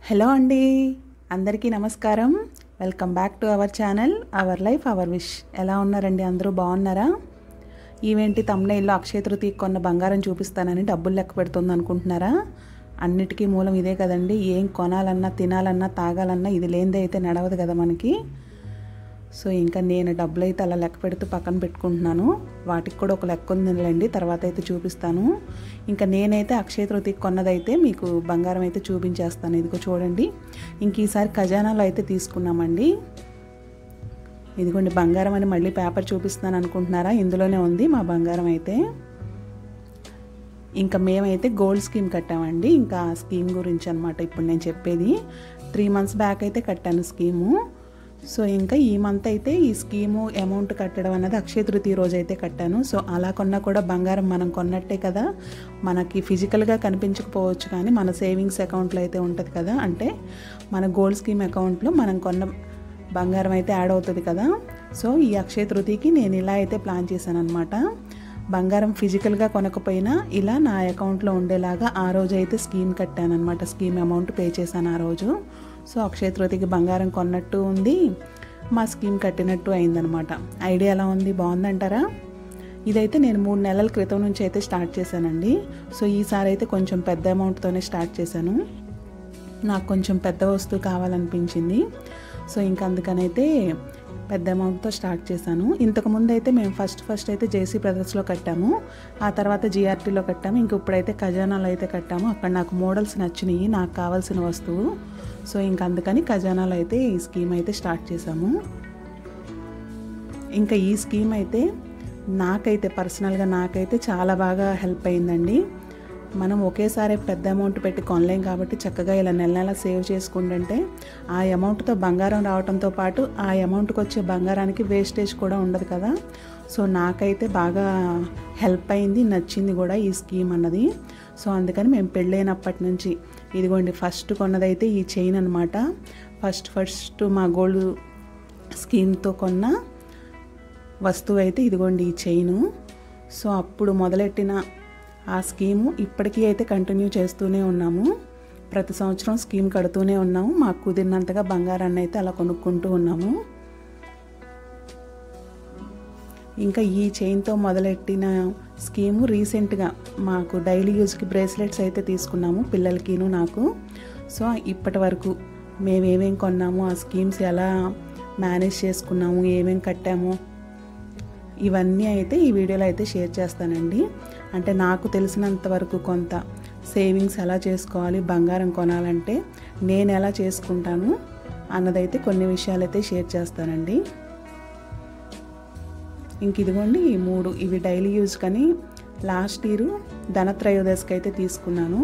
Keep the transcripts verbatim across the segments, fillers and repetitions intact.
Hello అండి, అందరికీ నమస్కారం. Welcome back to our channel our life our wish. ఎలా ఉన్నారండి? అందరూ బాగున్నారా? ఈవేంటి తమ్నైల్లో అక్షయ తృతీయకి కొన్న బంగారం చూపిస్తానని డబ్బులు లెక్క పెడుతుంది అనుకుంటున్నారా? అన్నిటికీ మూలం ఇదే కదండి. ఏం కొనాలన్నా తినాలన్నా తాగాలన్నా ఇది లేనిదే అయితే నడవదు కదా మనకి. సో ఇంకా నేను డబ్బులు అయితే అలా లెక్క పెడుతూ పక్కన పెట్టుకుంటున్నాను. వాటికి కూడా ఒక లెక్క ఉందిలేండి, తర్వాత అయితే చూపిస్తాను. ఇంకా నేనైతే అక్షయ తృతీయకి కొన్నదైతే మీకు బంగారం అయితే చూపించేస్తాను. ఇదిగో చూడండి, ఇంక ఈసారి ఖజానాలో అయితే తీసుకున్నామండి. ఇదిగోండి బంగారం అని మళ్ళీ పేపర్ చూపిస్తున్నాను అనుకుంటున్నారా? ఇందులోనే ఉంది మా బంగారం అయితే. ఇంకా మేమైతే గోల్డ్ స్కీమ్ కట్టామండి. ఇంకా ఆ స్కీమ్ గురించి అనమాట ఇప్పుడు నేను చెప్పేది. త్రీ మంత్స్ బ్యాక్ అయితే కట్టాను స్కీము. సో ఇంకా ఈ మంత్ అయితే ఈ స్కీము అమౌంట్ కట్టడం అన్నది అక్షయ తృతీయ రోజు అయితే కట్టాను. సో అలా కొన్నా కూడా బంగారం మనం కొన్నట్టే కదా. మనకి ఫిజికల్గా కనిపించకపోవచ్చు కానీ మన సేవింగ్స్ అకౌంట్లో అయితే ఉంటుంది కదా. అంటే మన గోల్డ్ స్కీమ్ అకౌంట్లో మనం కొన్న బంగారం అయితే యాడ్ అవుతుంది కదా. సో ఈ అక్షయ తృతీయకి నేను ఇలా అయితే ప్లాన్ చేశాను అనమాట. బంగారం ఫిజికల్గా కొనకపోయినా ఇలా నా అకౌంట్లో ఉండేలాగా ఆ రోజు అయితే స్కీమ్ కట్టాను అనమాట. స్కీమ్ అమౌంట్ పే చేశాను ఆ రోజు. సో అక్షయ తృతీయకి బంగారం కొన్నట్టు ఉంది, మా స్కీమ్ కట్టినట్టు అయిందనమాట. ఐడియా ఎలా ఉంది? బాగుందంటారా? ఇదైతే నేను మూడు నెలల క్రితం నుంచి అయితే స్టార్ట్ చేశానండి. సో ఈసారి అయితే కొంచెం పెద్ద అమౌంట్తోనే స్టార్ట్ చేశాను. నాకు కొంచెం పెద్ద వస్తువు కావాలనిపించింది. సో ఇంక అందుకనైతే పెద్ద అమౌంట్తో స్టార్ట్ చేశాను. ఇంతకుముందు అయితే మేము ఫస్ట్ ఫస్ట్ అయితే జేసీ బ్రదర్స్లో కట్టాము, ఆ తర్వాత జిఆర్టీలో కట్టాము, ఇంక ఇప్పుడైతే ఖజానాలో అయితే కట్టాము. అక్కడ నాకు మోడల్స్ నచ్చినాయి, నాకు కావాల్సిన వస్తువు. సో ఇంక అందుకని ఖజానాలో అయితే ఈ స్కీమ్ అయితే స్టార్ట్ చేశాము. ఇంకా ఈ స్కీమ్ అయితే నాకైతే పర్సనల్గా నాకైతే చాలా బాగా హెల్ప్ అయిందండి. మనం ఒకేసారి పెద్ద అమౌంట్ పెట్టి కొనలేం కాబట్టి చక్కగా ఇలా నెల నెల సేవ్ చేసుకుంటుంటే ఆ అమౌంట్తో బంగారం రావడంతో పాటు ఆ అమౌంట్కి వచ్చే బంగారానికి వేస్టేజ్ కూడా ఉండదు కదా. సో నాకైతే బాగా హెల్ప్ అయింది, నచ్చింది కూడా ఈ స్కీమ్ అన్నది. సో అందుకని మేము పెళ్ళైనప్పటి నుంచి ఇదిగోండి ఫస్ట్ కొన్నదైతే ఈ చైన్ అనమాట. ఫస్ట్ ఫస్ట్ మా గోల్డ్ స్కీమ్తో కొన్న వస్తువు అయితే ఇదిగోండి ఈ చైను. సో అప్పుడు మొదలెట్టిన ఆ స్కీము ఇప్పటికీ అయితే కంటిన్యూ చేస్తూనే ఉన్నాము. ప్రతి సంవత్సరం స్కీమ్ కడుతూనే ఉన్నాము. మాకు కుదిరినంతగా బంగారాన్ని అయితే అలా కొనుక్కుంటూ ఉన్నాము. ఇంకా ఈ చైన్తో మొదలెట్టిన స్కీము రీసెంట్గా మాకు డైలీ యూజ్కి బ్రేస్లెట్స్ అయితే తీసుకున్నాము, పిల్లలకిను నాకు. సో ఇప్పటి వరకు మేము ఏమేం కొన్నాము, ఆ స్కీమ్స్ ఎలా మేనేజ్ చేసుకున్నాము, ఏమేం కట్టాము, ఇవన్నీ అయితే ఈ వీడియోలో అయితే షేర్ చేస్తానండి. అంటే నాకు తెలిసినంత వరకు కొంత సేవింగ్స్ ఎలా చేసుకోవాలి, బంగారం కొనాలంటే నేను ఎలా చేసుకుంటాను అన్నదైతే కొన్ని విషయాలు అయితే షేర్ చేస్తానండి. ఇంక ఇదిగోండి ఈ మూడు, ఇవి డైలీ యూజ్ కానీ లాస్ట్ ఇయర్ ధనత్రయోదశికి అయితే తీసుకున్నాను.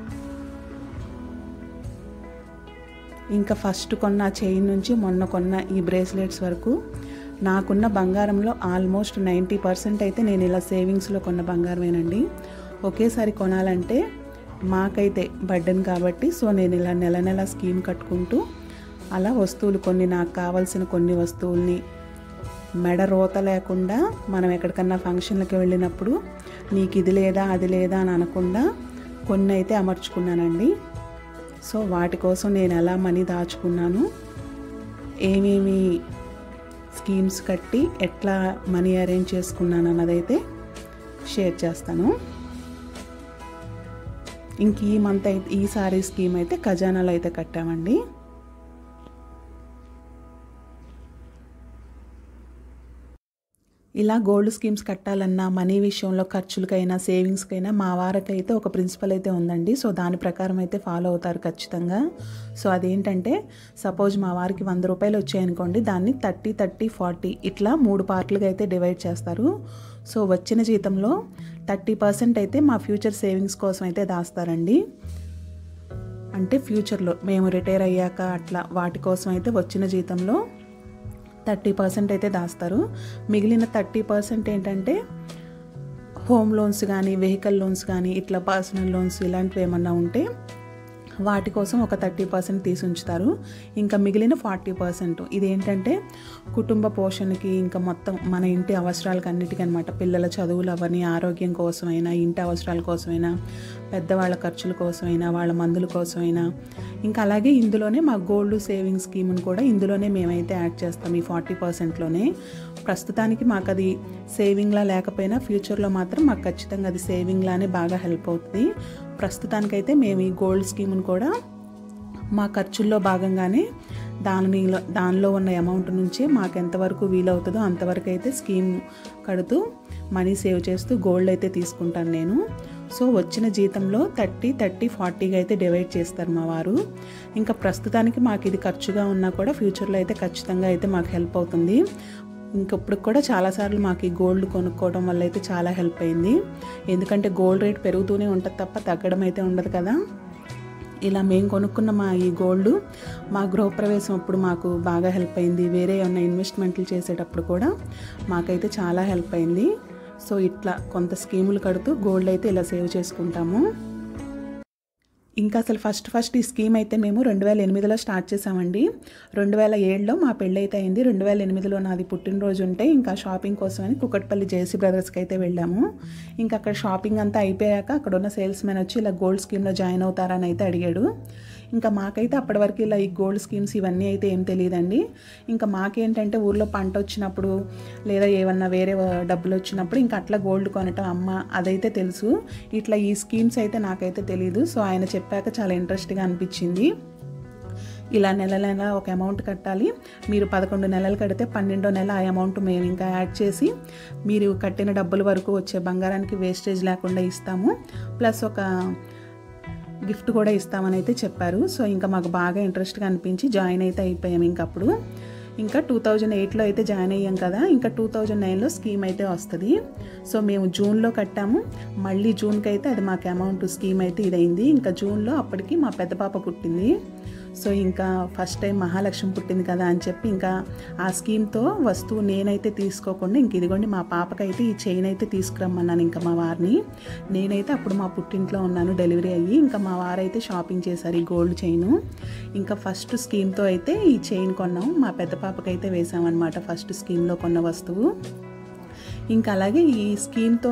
ఇంకా ఫస్ట్ కొన్న చైన్ నుంచి మొన్న కొన్న ఈ బ్రేస్లెట్స్ వరకు నాకున్న బంగారంలో ఆల్మోస్ట్ నైంటీ పర్సెంట్ అయితే నేను ఇలా సేవింగ్స్లో కొన్న బంగారమేనండి. ఒకేసారి కొనాలంటే మాకైతే బర్డెన్ కాబట్టి సో నేను ఇలా నెల నెల స్కీమ్ కట్టుకుంటూ అలా వస్తువులు కొన్ని నాకు కావాల్సిన కొన్ని వస్తువుల్ని మెడ రోత లేకుండా మనం ఎక్కడికన్నా ఫంక్షన్లకి వెళ్ళినప్పుడు నీకు ఇది లేదా అది లేదా అని అనకుండా కొన్ని అయితే అమర్చుకున్నానండి. సో వాటి కోసం నేను ఎలా మనీ దాచుకున్నాను, ఏమేమి స్కీమ్స్ కట్టి ఎట్లా మనీ అరేంజ్ చేసుకున్నాను అన్నదైతే షేర్ చేస్తాను. ఇంక ఈ మంత్ అయితే ఈసారి స్కీమ్ అయితే ఖజానాలో అయితే కట్టామండి. ఇలా గోల్డ్ స్కీమ్స్ కట్టాలన్నా మనీ విషయంలో ఖర్చులకైనా సేవింగ్స్కైనా మా వారికైతే ఒక ప్రిన్సిపల్ అయితే ఉందండి. సో దాని ప్రకారం అయితే ఫాలో అవుతారు ఖచ్చితంగా. సో అదేంటంటే సపోజ్ మా వారికి వంద రూపాయలు వచ్చాయనుకోండి, దాన్ని థర్టీ థర్టీ ఫార్టీ ఇట్లా మూడు పార్ట్లుగా అయితే డివైడ్ చేస్తారు. సో వచ్చిన జీతంలో థర్టీ పర్సెంట్ అయితే మా ఫ్యూచర్ సేవింగ్స్ కోసం అయితే దాస్తారండి. అంటే ఫ్యూచర్లో మేము రిటైర్ అయ్యాక అట్లా వాటి కోసం అయితే వచ్చిన జీతంలో థర్టీ పర్సెంట్ అయితే దాస్తారు. మిగిలిన థర్టీ పర్సెంట్ ఏంటంటే హోమ్ లోన్స్ కానీ వెహికల్ లోన్స్ కానీ ఇట్లా పర్సనల్ లోన్స్ ఇలాంటివి ఏమన్నా ఉంటే వాటి కోసం ఒక థర్టీ పర్సెంట్ తీసి ఉంచుతారు. ఇంకా మిగిలిన ఫార్టీ పర్సెంట్ ఇదేంటంటే కుటుంబ పోషణకి ఇంకా మొత్తం మన ఇంటి అవసరాలకు అన్నిటికీ అనమాట. పిల్లల చదువులు అవన్నీ, ఆరోగ్యం కోసమైనా, ఇంటి అవసరాల కోసమైనా, పెద్దవాళ్ళ ఖర్చుల కోసమైనా వాళ్ళ మందుల కోసమైనా. ఇంకా అలాగే ఇందులోనే మా గోల్డ్ సేవింగ్ స్కీమ్ని కూడా ఇందులోనే మేమైతే యాడ్ చేస్తాం ఈ ఫార్టీ పర్సెంట్లోనే. ప్రస్తుతానికి మాకు అది సేవింగ్లా లేకపోయినా ఫ్యూచర్లో మాత్రం మాకు ఖచ్చితంగా అది సేవింగ్లానే బాగా హెల్ప్ అవుతుంది. ప్రస్తుతానికైతే మేము ఈ గోల్డ్ స్కీమ్ని కూడా మా ఖర్చుల్లో భాగంగానే దానిలో దానిలో ఉన్న అమౌంట్ నుంచి మాకు ఎంతవరకు వీలవుతుందో అంతవరకు అయితే స్కీమ్ కడుతూ మనీ సేవ్ చేస్తూ గోల్డ్ అయితే తీసుకుంటాను నేను. సో వచ్చిన జీతంలో థర్టీ థర్టీ ఫార్టీగా అయితే డివైడ్ చేస్తారు మా వారు. ఇంకా ప్రస్తుతానికి మాకు ఇది ఖర్చుగా ఉన్నా కూడా ఫ్యూచర్లో అయితే ఖచ్చితంగా అయితే మాకు హెల్ప్ అవుతుంది. ఇంకప్పుడు కూడా చాలాసార్లు మాకు ఈ గోల్డ్ కొనుక్కోవడం వల్ల అయితే చాలా హెల్ప్ అయింది. ఎందుకంటే గోల్డ్ రేట్ పెరుగుతూనే ఉంటుంది తప్ప తగ్గడం అయితే ఉండదు కదా. ఇలా మేము కొనుక్కున్న మా ఈ గోల్డ్ మా గృహప్రవేశం అప్పుడు మాకు బాగా హెల్ప్ అయింది. వేరే ఏమైనా ఇన్వెస్ట్మెంట్లు చేసేటప్పుడు కూడా మాకైతే చాలా హెల్ప్ అయింది. సో ఇట్లా కొంత స్కీములు కడుతూ గోల్డ్ అయితే ఇలా సేవ్ చేసుకుంటాము. ఇంకా అసలు ఫస్ట్ ఫస్ట్ ఈ స్కీమ్ అయితే మేము రెండు వేల ఎనిమిదిలో స్టార్ట్ చేసామండి. రెండు వేల ఏడులో మా పెళ్ళి అయితే అయింది. రెండు వేల ఎనిమిదిలో నాది పుట్టినరోజు ఉంటే ఇంకా షాపింగ్ కోసమని కుకట్పల్లి జేసీ బ్రదర్స్కి అయితే వెళ్ళాము. ఇంకా అక్కడ షాపింగ్ అంతా అయిపోయాక అక్కడ ఉన్న సేల్స్ మ్యాన్ వచ్చి ఇలా గోల్డ్ స్కీమ్లో జాయిన్ అవుతారని అయితే అడిగాడు. ఇంకా మాకైతే అప్పటి వరకు ఇలా ఈ గోల్డ్ స్కీమ్స్ ఇవన్నీ అయితే ఏం తెలియదండి. ఇంకా మాకేంటంటే ఊర్లో పంట వచ్చినప్పుడు లేదా ఏమన్నా వేరే డబ్బులు వచ్చినప్పుడు ఇంకా అట్లా గోల్డ్ కొనటం అమ్మ అదైతే తెలుసు. ఇట్లా ఈ స్కీమ్స్ అయితే నాకైతే తెలీదు. సో ఆయన చెప్పాక చాలా ఇంట్రెస్ట్గా అనిపించింది. ఇలా నెల నెల ఒక అమౌంట్ కట్టాలి, మీరు పదకొండు నెలలు కడితే పన్నెండో నెల ఆ అమౌంట్ మేము ఇంకా యాడ్ చేసి మీరు కట్టిన డబ్బుల వరకు వచ్చే బంగారానికి వేస్టేజ్ లేకుండా ఇస్తాము, ప్లస్ ఒక గిఫ్ట్ కూడా ఇస్తామని అయితే చెప్పారు. సో ఇంకా మాకు బాగా ఇంట్రెస్ట్గా అనిపించి జాయిన్ అయితే అయిపోయాము. ఇంకప్పుడు ఇంకా టూ థౌజండ్ ఎయిట్లో అయితే జాయిన్ అయ్యాం కదా, ఇంకా టూ థౌజండ్ నైన్లో స్కీమ్ అయితే వస్తుంది. సో మేము జూన్లో కట్టాము, మళ్ళీ జూన్కి అయితే అది మాకు అమౌంట్ స్కీమ్ అయితే ఇదైంది. ఇంకా జూన్లో అప్పటికి మా పెద్ద పాప పుట్టింది. సో ఇంకా ఫస్ట్ టైం మహాలక్ష్మి పుట్టింది కదా అని చెప్పి ఇంకా ఆ స్కీమ్తో వస్తువు నేనైతే తీసుకోకుండా ఇంక ఇదిగోండి మా పాపకైతే ఈ చైన్ అయితే తీసుకురమ్మన్నాను ఇంకా మా వారిని. నేనైతే అప్పుడు మా పుట్టింట్లో ఉన్నాను డెలివరీ అయ్యి. ఇంకా మా వారైతే షాపింగ్ చేశారు ఈ గోల్డ్ చైను. ఇంకా ఫస్ట్ స్కీమ్తో అయితే ఈ చైన్ కొన్నాం, మా పెద్ద పాపకైతే వేసామన్నమాట ఫస్ట్ స్కీమ్లో కొన్న వస్తువు. ఇంకా అలాగే ఈ స్కీమ్తో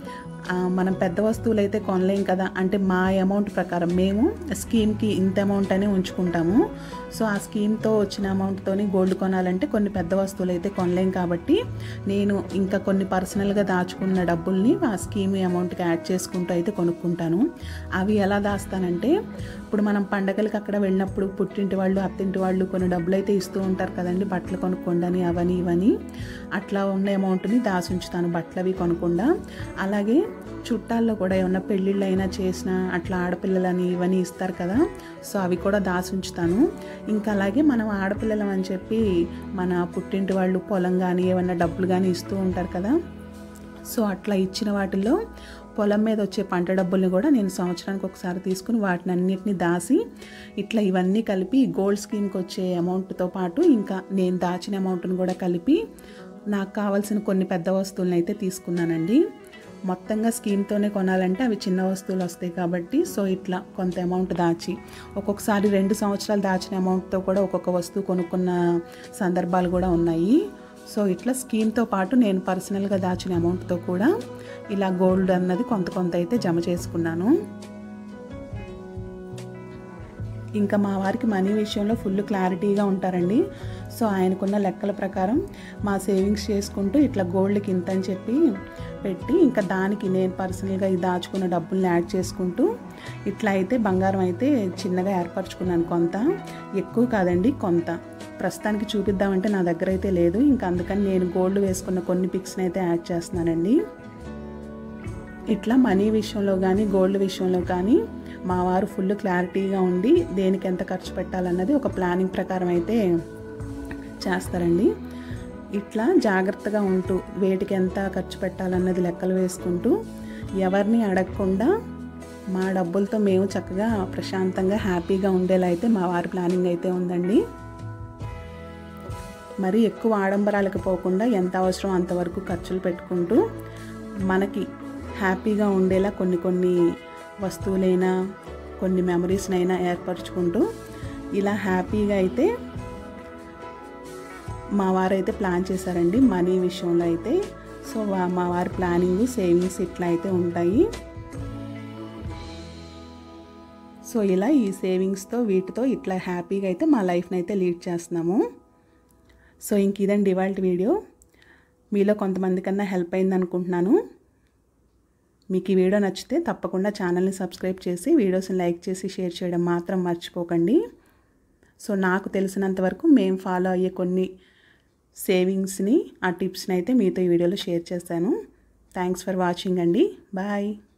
మనం పెద్ద వస్తువులు అయితే కొనలేం కదా, అంటే మా అమౌంట్ ప్రకారం మేము స్కీమ్కి ఇంత అమౌంట్ అని ఉంచుకుంటాము. సో ఆ స్కీమ్తో వచ్చిన అమౌంట్తోని గోల్డ్ కొనాలంటే కొన్ని పెద్ద వస్తువులు అయితే కొనలేం కాబట్టి నేను ఇంకా కొన్ని పర్సనల్గా దాచుకున్న డబ్బుల్ని ఆ స్కీమ్ అమౌంట్కి యాడ్ చేసుకుంటూ అయితే కొనుక్కుంటాను. అవి ఎలా దాస్తానంటే ఇప్పుడు మనం పండగలకి అక్కడ వెళ్ళినప్పుడు పుట్టింటి వాళ్ళు అత్తింటి వాళ్ళు కొన్ని డబ్బులు అయితే ఇస్తూ ఉంటారు కదండి, బట్టలు కొనుక్కోండి అవని ఇవని, అట్లా ఉన్న అమౌంట్ని దాచి ఉంచుతాను బట్టలు అవి కొనకుండా. అలాగే చుట్టాల్లో కూడా ఏమన్నా పెళ్ళిళ్ళు అయినా చేసినా అట్లా ఆడపిల్లలని ఇవన్నీ ఇస్తారు కదా, సో అవి కూడా దాచి ఉంచుతాను. ఇంకా అలాగే మనం ఆడపిల్లలం అని చెప్పి మన పుట్టింటి వాళ్ళు పొలం కానీ ఏమన్నా డబ్బులు కానీ ఇస్తూ ఉంటారు కదా, సో అట్లా ఇచ్చిన వాటిల్లో పొలం మీద వచ్చే పంట డబ్బుల్ని కూడా నేను సంవత్సరానికి ఒకసారి తీసుకుని వాటిని అన్నిటిని దాసి ఇట్లా ఇవన్నీ కలిపి గోల్డ్ స్కీమ్కి వచ్చే అమౌంట్తో పాటు ఇంకా నేను దాచిన అమౌంట్ని కూడా కలిపి నాకు కావాల్సిన కొన్ని పెద్ద వస్తువులను అయితే తీసుకున్నానండి. మొత్తంగా స్కీమ్తోనే కొనాలంటే అవి చిన్న వస్తువులు వస్తాయి కాబట్టి సో ఇట్లా కొంత అమౌంట్ దాచి ఒక్కొక్కసారి రెండు సంవత్సరాలు దాచిన అమౌంట్తో కూడా ఒక్కొక్క వస్తువు కొనుక్కున్న సందర్భాలు కూడా ఉన్నాయి. సో ఇట్లా స్కీమ్తో పాటు నేను పర్సనల్గా దాచిన అమౌంట్తో కూడా ఇలా గోల్డ్ అన్నది కొంత కొంత అయితే జమ చేసుకున్నాను. ఇంకా మా వారికి మనీ విషయంలో ఫుల్ క్లారిటీగా ఉంటారండి. సో ఆయనకున్న లెక్కల ప్రకారం మా సేవింగ్స్ చేసుకుంటూ ఇట్లా గోల్డ్కి ఇంత అని చెప్పి పెట్టి ఇంకా దానికి నేను పర్సనల్గా ఈ దాచుకున్న డబ్బుల్ని యాడ్ చేసుకుంటూ ఇట్లా అయితే బంగారం అయితే చిన్నగా ఏర్పరచుకున్నాను. కొంత ఎక్కువ కాదండి, కొంత ప్రస్తుతానికి చూపిద్దామంటే నా దగ్గర అయితే లేదు. ఇంకా అందుకని నేను గోల్డ్ వేసుకున్న కొన్ని పిక్స్ని అయితే యాడ్ చేస్తున్నానండి. ఇట్లా మనీ విషయంలో కానీ గోల్డ్ విషయంలో కానీ మా వారు ఫుల్ క్లారిటీగా ఉండి దేనికి ఎంత ఖర్చు పెట్టాలన్నది ఒక ప్లానింగ్ ప్రకారం అయితే చేస్తారండి. ఇట్లా జాగ్రత్తగా ఉంటూ వేటికి ఎంత ఖర్చు పెట్టాలన్నది లెక్కలు వేసుకుంటూ ఎవరిని అడగకుండా మా డబ్బులతో మేము చక్కగా ప్రశాంతంగా హ్యాపీగా ఉండేలా అయితే మా వారి ప్లానింగ్ అయితే ఉందండి. మరి ఎక్కువ ఆడంబరాలకు పోకుండా ఎంత అవసరం అంతవరకు ఖర్చులు పెట్టుకుంటూ మనకి హ్యాపీగా ఉండేలా కొన్ని కొన్ని వస్తువులైనా కొన్ని మెమరీస్నైనా ఏర్పరచుకుంటూ ఇలా హ్యాపీగా అయితే మా వారైతే ప్లాన్ చేశారండి మనీ విషయంలో అయితే. సో మా వారి ప్లానింగ్ సేవింగ్స్ ఇట్లా అయితే ఉంటాయి. సో ఇలా ఈ సేవింగ్స్తో వీటితో ఇట్లా హ్యాపీగా అయితే మా లైఫ్ని అయితే లీడ్ చేస్తున్నాము. సో ఇంక ఇదండి ఇవాళ వీడియో. మీలో కొంతమంది కన్నా హెల్ప్ అయింది అనుకుంటున్నాను. మీకు ఈ వీడియో నచ్చితే తప్పకుండా ఛానల్ని సబ్స్క్రైబ్ చేసి వీడియోస్ని లైక్ చేసి షేర్ చేయడం మాత్రం మర్చిపోకండి. సో నాకు తెలిసినంత వరకు మేము ఫాలో అయ్యే కొన్ని సేవింగ్స్ని ఆ టిప్స్ని అయితే మీతో ఈ వీడియోలో షేర్ చేశాను. థ్యాంక్స్ ఫర్ వాచింగ్ అండి. బాయ్.